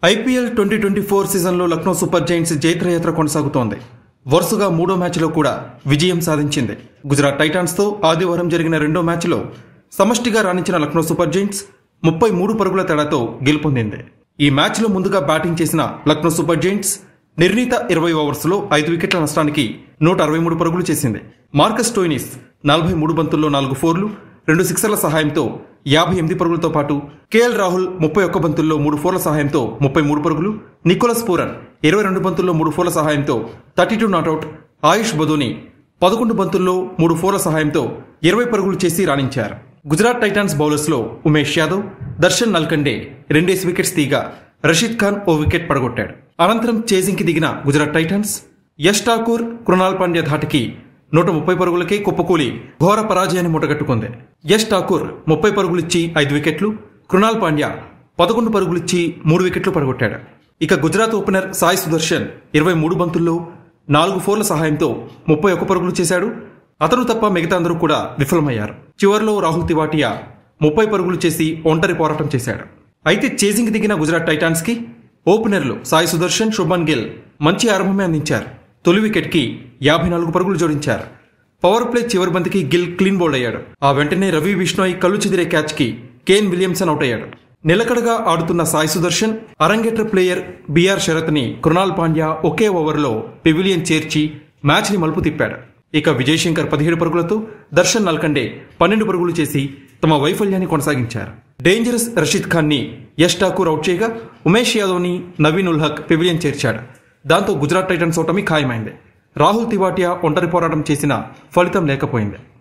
IPL 2024 సీజన్లో Lucknow Super Giants జైత్రయాత్ర కొనసాగుతోంది. వరుసగా మూడో మ్యాచ్లో కూడా విజయం సాధించింది. గుజరాత్ టైటాన్స్తో ఆదివారం జరిగిన రెండో మ్యాచ్లో సమష్టిగా రాణించిన లక్నో సూపర్ జైంట్స్ 33 పరుగుల తేడాతో గెలుపొందింది. ఈ మ్యాచ్లో ముందుగా బ్యాటింగ్ చేసిన లక్నో సూపర్ జైంట్స్ నిర్ణీత 20 ఓవర్స్లో 5 వికెట్ల నష్టానికి 163 పరుగులు చేసింది. మార్కస్ స్టోయినిస్ 43 బంతుల్లో 4 ఫోర్లు, 2 సిక్సర్ల సహాయంతో 58 పరుగులతో పాటు కేఎల్ రాహుల్ 31 బంతుల్లో 3 ఫోర్ల సహాయంతో 33 పరుగులు, నికోలస్ పూరన్ 22 బంతుల్లో 3 ఫోర్ల సహాయంతో 32 నాట్అవుట్, ఆయుష్ బదోని 11 బంతుల్లో 3 ఫోర్ల సహాయంతో 20 పరుగులు చేసి రాణించారు. గుజరాత్ టైటాన్స్ బౌలర్స్లో ఉమేష్ యాదవ్, దర్శన్ నల్కండే 2 వికెట్స్ తీగా రషీద్ ఖాన్ ఓ వికెట్ పడగొట్టాడు. అనంతరం చేజింగ్కి దిగిన గుజరాత్ టైటాన్స్ యష్ ఠాకూర్, కృణాల్ పాండ్యా ధాటికి 130 పరుగులకే కుప్పకూలి ఘోర పరాజయాన్ని మూటగట్టుకుంది. యష్ ఠాకూర్ 30 పరుగులిచ్చి 5 వికెట్లు, కృణాల్ పాండ్యా 11 పరుగులిచ్చి 3 వికెట్లు పడగొట్టాడు. ఇక గుజరాత్ ఓపెనర్ సాయి సుదర్శన్ 23 బంతుల్లో 4 ఫోర్ల సహాయంతో 31 పరుగులు చేశాడు. అతను తప్ప మిగతా అందరూ కూడా విఫలమయ్యారు. చివరిలో రాహుల్ తివాటియా 30 పరుగులు చేసి ఒంటరి పోరాటం చేశాడు. అయితే చేజింగ్ దిగిన గుజరాత్ టైటాన్స్ కి ఓపెనర్లు సాయి సుదర్శన్, శుభ్మన్ గిల్ మంచి ఆరంభమే అందించారు. తొలి వికెట్ కి 54 పరుగులు జోడించారు. పవర్ ప్లే చివరి బంతికి గిల్ క్లీన్ బౌల్డ్ అయ్యాడు. ఆ వెంటనే రవి బిష్ణోయ్ కళ్ళు చెదిరే క్యాచ్ కి కేన్ విలియమ్సన్ అవుట్ అయ్యాడు. నిలకడగా ఆడుతున్న సాయి సుదర్శన్ అరంగేట్ర ప్లేయర్ బిఆర్ శరత్ ని కృణాల్ పాండ్యా ఒకే ఓవర్లో పెవిలియన్ చేర్చి మ్యాచ్ ని మలుపు తిప్పాడు. ఇక విజయ్ శంకర్ 17 పరుగులతో, దర్శన్ నల్కండే 12 పరుగులు చేసి తమ వైఫల్యాన్ని కొనసాగించారు. డేంజరస్ రషీద్ ఖాన్ ని యష్ ఠాకూర్ అవుట్ చేయగా ఉమేష్ యాదవ్ ని నవీన్ ఉల్ హక్ పెవిలియన్ చేర్చాడు. దాంతో గుజరాత్ టైటన్స్ ఓటమి ఖాయమైంది. రాహుల్ తివాటియా ఒంటరి పోరాటం చేసిన ఫలితం లేకపోయింది.